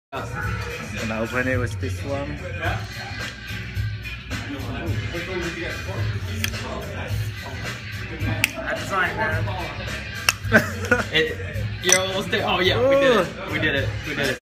And I open it with this one. I designed that. You're almost there. Oh yeah, we did it. We did it. We did it.